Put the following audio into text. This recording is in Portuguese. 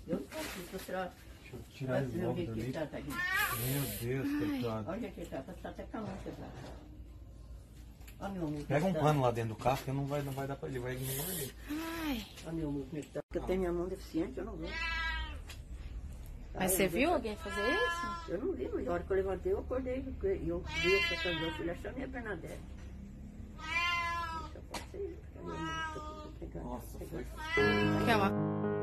Eu não consigo, vou tirar. Deixa eu tirar ele Meu logo jeito que dali. tá, tadinho. Meu Deus, coitado. Olha o jeito que tá até com a mão quebrada. Olha meu amor. Pega um pano lá dentro do carro que não vai dar pra ele, vai morrer. Ai. Olha meu amor, como é que tá. Porque eu tenho minha mão deficiente, eu não vou. Mas você viu alguém fazer isso? Eu não vi, mas a hora que eu levantei, eu acordei. E eu vi essa canção, eu fui lá, chamei a Bernadette. Só pode ser isso, porque a minha mão tá tudo pegando. Nossa, foi. Quer uma?